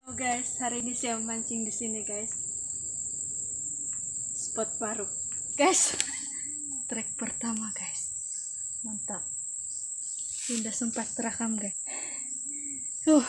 Oh guys, hari ini saya mancing di sini guys. Spot baru. Guys, trek pertama guys. Mantap. Sudah sempat terekam guys. Uh.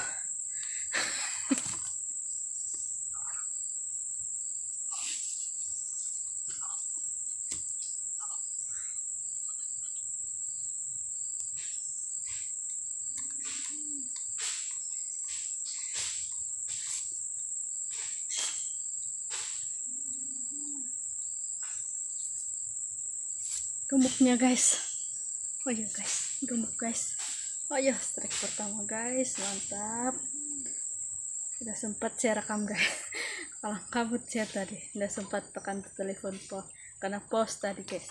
Gemuknya guys. Oh iya guys, gemuk guys. Oh iya, strike pertama guys, mantap. Sudah sempat saya rekam guys. Kalau kabut saya tadi, sudah sempat tekan telepon po karena pos tadi guys.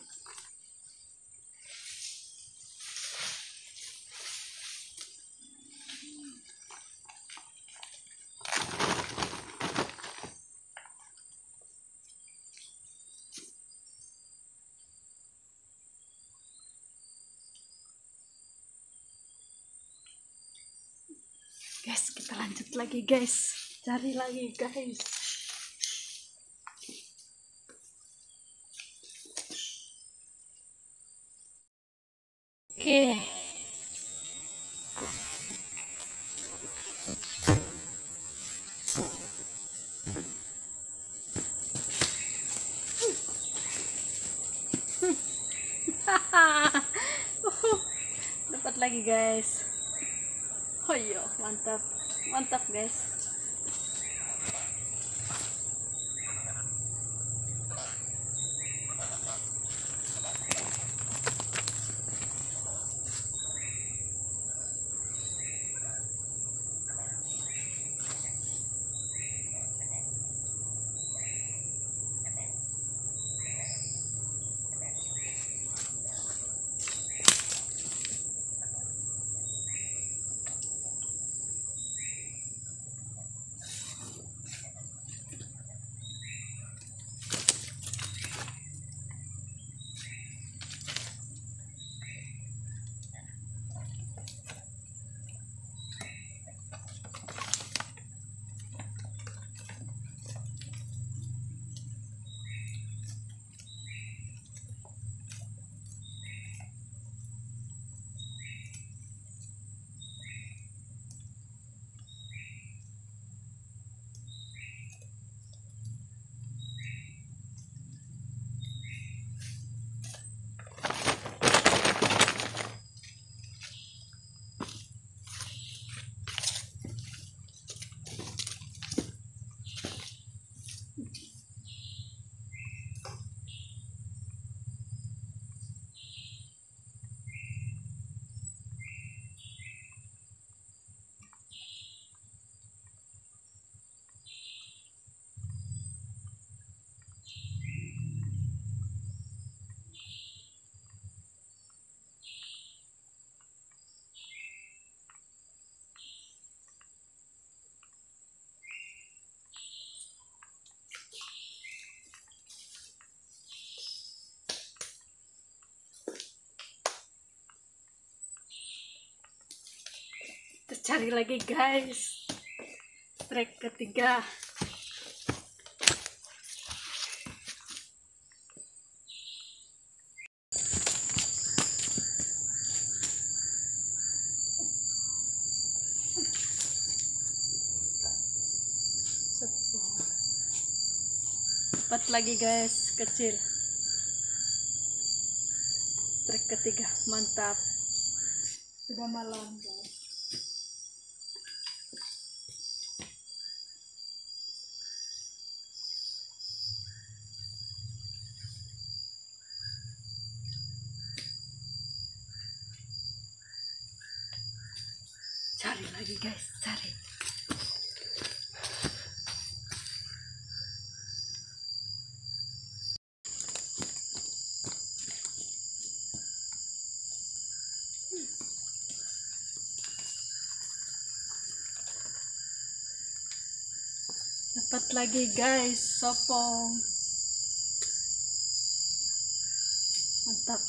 Guys, kita lanjut lagi guys, cari lagi guys. Oke. Dapat lagi guys. Oh iya, mantap, mantap guys. Kita cari lagi guys, trek ketiga. Dapat lagi guys, kecil. Trek ketiga, mantap. Sudah malam guys. Cari lagi guys, cari. Dapat lagi guys, sopong. Mantap.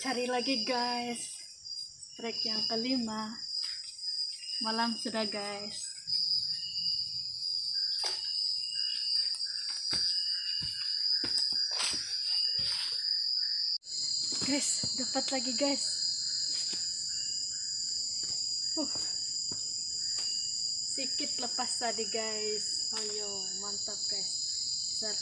cari lagi guys, trek yang kelima. Malam sudah guys. Guys, dapat lagi guys. Sikit lepas tadi guys. Ayo, mantap guys. Besar.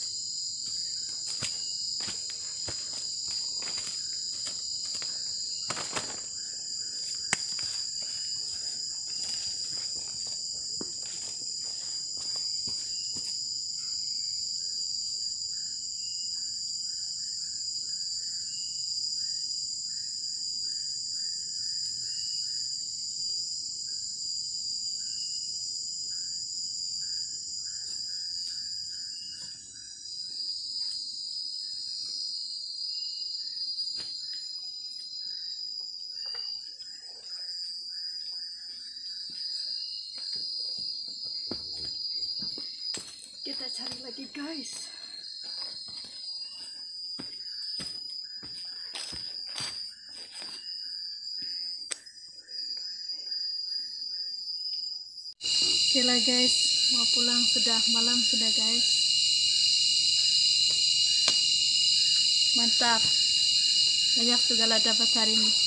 Kita cari lagi guys. Oke lah guys, mau pulang sudah, malam sudah guys. Mantap, banyak segala dapat hari ini.